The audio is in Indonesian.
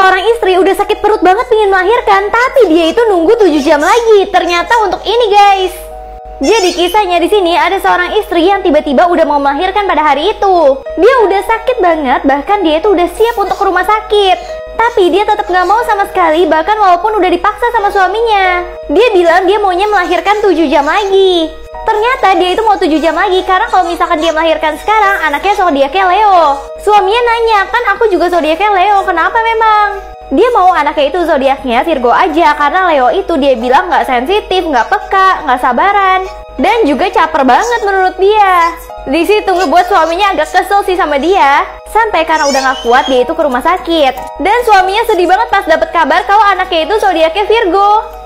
seorang istri udah sakit perut banget pengen melahirkan, tapi dia itu nunggu 7 jam lagi. Ternyata untuk ini guys. Jadi kisahnya di sini ada seorang istri yang tiba-tiba udah mau melahirkan pada hari itu. Dia udah sakit banget, bahkan dia itu udah siap untuk ke rumah sakit. Tapi dia tetap gak mau sama sekali, bahkan walaupun udah dipaksa sama suaminya. Dia bilang dia maunya melahirkan 7 jam lagi. Ternyata dia itu mau 7 jam lagi, karena kalau misalkan dia melahirkan sekarang, anaknya zodiaknya Leo. Suaminya nanya, kan aku juga zodiaknya Leo, kenapa memang? Dia mau anaknya itu zodiaknya Virgo aja, karena Leo itu dia bilang gak sensitif, gak peka, gak sabaran, dan juga caper banget menurut dia. Di situ ngebuat suaminya agak kesel sih sama dia. Sampai karena udah gak kuat dia itu ke rumah sakit. Dan suaminya sedih banget pas dapet kabar kalau anaknya itu zodiaknya Virgo.